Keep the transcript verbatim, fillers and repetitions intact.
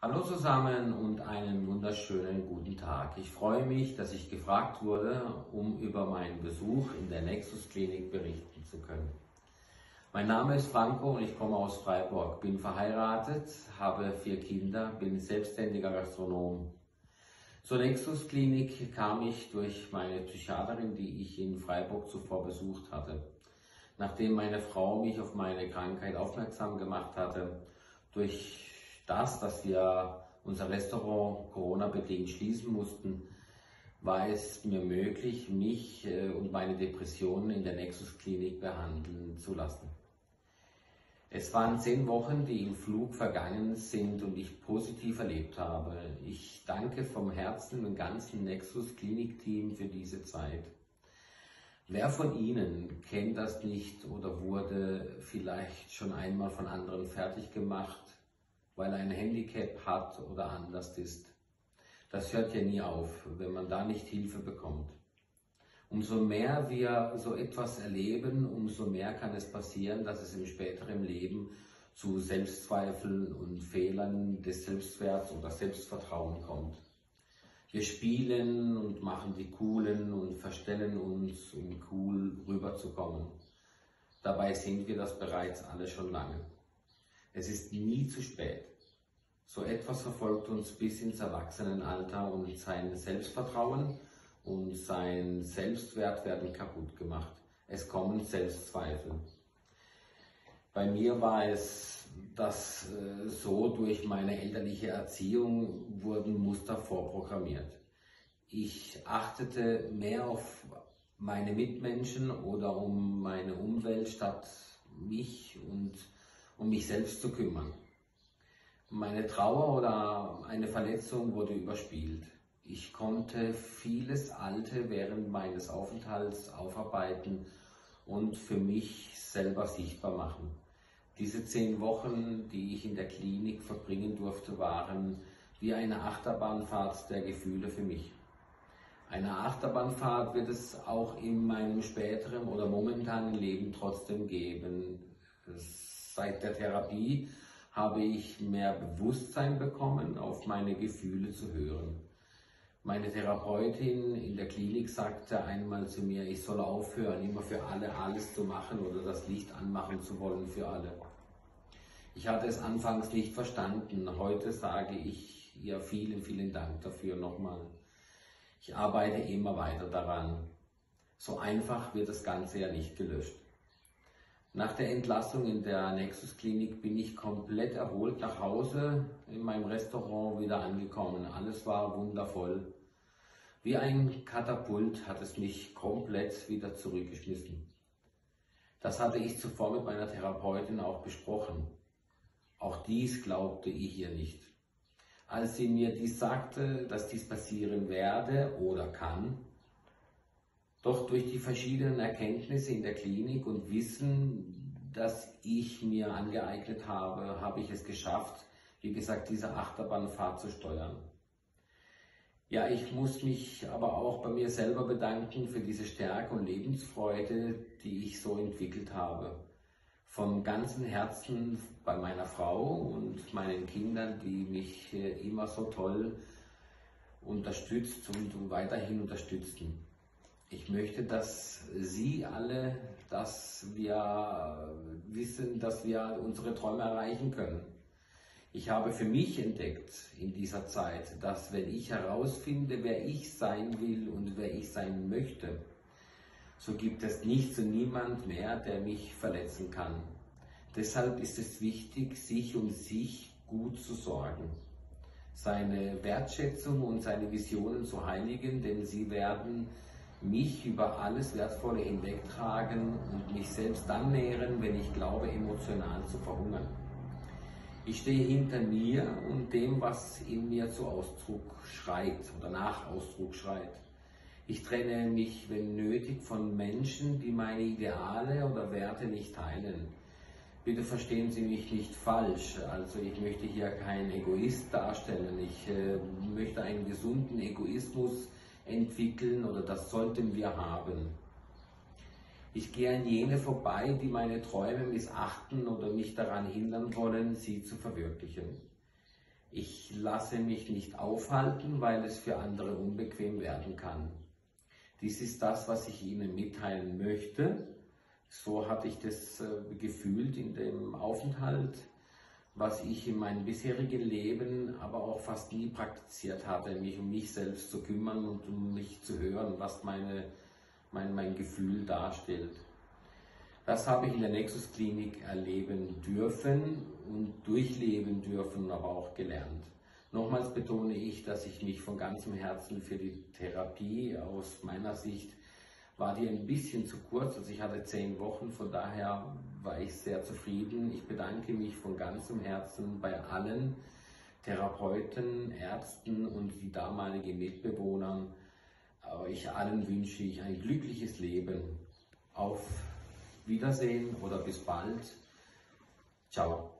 Hallo zusammen und einen wunderschönen guten Tag. Ich freue mich, dass ich gefragt wurde, um über meinen Besuch in der Nexus Klinik berichten zu können. Mein Name ist Franco und ich komme aus Freiburg, bin verheiratet, habe vier Kinder, bin selbstständiger Gastronom. Zur Nexus Klinik kam ich durch meine Psychiaterin, die ich in Freiburg zuvor besucht hatte. Nachdem meine Frau mich auf meine Krankheit aufmerksam gemacht hatte, durch das, dass wir unser Restaurant Corona-bedingt schließen mussten, war es mir möglich, mich und meine Depressionen in der Nexus Klinik behandeln zu lassen. Es waren zehn Wochen, die im Flug vergangen sind und ich positiv erlebt habe. Ich danke vom Herzen dem ganzen Nexus Klinik-Team für diese Zeit. Wer von Ihnen kennt das nicht oder wurde vielleicht schon einmal von anderen fertig gemacht, weil er ein Handicap hat oder anders ist? Das hört ja nie auf, wenn man da nicht Hilfe bekommt. Umso mehr wir so etwas erleben, umso mehr kann es passieren, dass es im späteren Leben zu Selbstzweifeln und Fehlern des Selbstwerts oder Selbstvertrauen kommt. Wir spielen und machen die Coolen und verstellen uns, um cool rüberzukommen. Dabei sind wir das bereits alle schon lange. Es ist nie zu spät. So etwas verfolgt uns bis ins Erwachsenenalter und sein Selbstvertrauen und sein Selbstwert werden kaputt gemacht. Es kommen Selbstzweifel. Bei mir war es, dass äh, so durch meine elterliche Erziehung wurden Muster vorprogrammiert. Ich achtete mehr auf meine Mitmenschen oder um meine Umwelt, statt mich und um mich selbst zu kümmern. Meine Trauer oder eine Verletzung wurde überspielt. Ich konnte vieles Alte während meines Aufenthalts aufarbeiten und für mich selber sichtbar machen. Diese zehn Wochen, die ich in der Klinik verbringen durfte, waren wie eine Achterbahnfahrt der Gefühle für mich. Eine Achterbahnfahrt wird es auch in meinem späteren oder momentanen Leben trotzdem geben. Seit der Therapie habe ich mehr Bewusstsein bekommen, auf meine Gefühle zu hören. Meine Therapeutin in der Klinik sagte einmal zu mir, ich soll aufhören, immer für alle alles zu machen oder das Licht anmachen zu wollen für alle. Ich hatte es anfangs nicht verstanden. Heute sage ich ihr vielen, vielen Dank dafür nochmal. Ich arbeite immer weiter daran. So einfach wird das Ganze ja nicht gelöscht. Nach der Entlassung in der Nexus Klinik bin ich komplett erholt nach Hause in meinem Restaurant wieder angekommen. Alles war wundervoll. Wie ein Katapult hat es mich komplett wieder zurückgeschmissen. Das hatte ich zuvor mit meiner Therapeutin auch besprochen. Auch dies glaubte ich ihr nicht. Als sie mir dies sagte, dass dies passieren werde oder kann, doch durch die verschiedenen Erkenntnisse in der Klinik und Wissen, das ich mir angeeignet habe, habe ich es geschafft, wie gesagt, diese Achterbahnfahrt zu steuern. Ja, ich muss mich aber auch bei mir selber bedanken für diese Stärke und Lebensfreude, die ich so entwickelt habe. Vom ganzen Herzen bei meiner Frau und meinen Kindern, die mich immer so toll unterstützt und weiterhin unterstützen. Ich möchte, dass Sie alle, dass wir wissen, dass wir unsere Träume erreichen können. Ich habe für mich entdeckt in dieser Zeit, dass wenn ich herausfinde, wer ich sein will und wer ich sein möchte, so gibt es nichts und niemand mehr, der mich verletzen kann. Deshalb ist es wichtig, sich um sich gut zu sorgen, seine Wertschätzung und seine Visionen zu heiligen, denn sie werden mich über alles Wertvolle hinwegtragen und mich selbst dann nähren, wenn ich glaube, emotional zu verhungern. Ich stehe hinter mir und dem, was in mir zu Ausdruck schreit oder nach Ausdruck schreit. Ich trenne mich, wenn nötig, von Menschen, die meine Ideale oder Werte nicht teilen. Bitte verstehen Sie mich nicht falsch, also ich möchte hier kein Egoist darstellen. Ich äh, möchte einen gesunden Egoismus entwickeln oder das sollten wir haben. Ich gehe an jene vorbei, die meine Träume missachten oder mich daran hindern wollen, sie zu verwirklichen. Ich lasse mich nicht aufhalten, weil es für andere unbequem werden kann. Dies ist das, was ich Ihnen mitteilen möchte. So hatte ich das äh, gefühlt in dem Aufenthalt, was ich in meinem bisherigen Leben aber auch fast nie praktiziert hatte, mich um mich selbst zu kümmern und um mich zu hören, was meine, mein, mein Gefühl darstellt. Das habe ich in der Nexus Klinik erleben dürfen und durchleben dürfen, aber auch gelernt. Nochmals betone ich, dass ich mich von ganzem Herzen für die Therapie, aus meiner Sicht war die ein bisschen zu kurz, also ich hatte zehn Wochen, von daher war ich sehr zufrieden. Ich bedanke mich von ganzem Herzen bei allen Therapeuten, Ärzten und die damaligen Mitbewohnern. Euch allen wünsche ich ein glückliches Leben. Auf Wiedersehen oder bis bald. Ciao.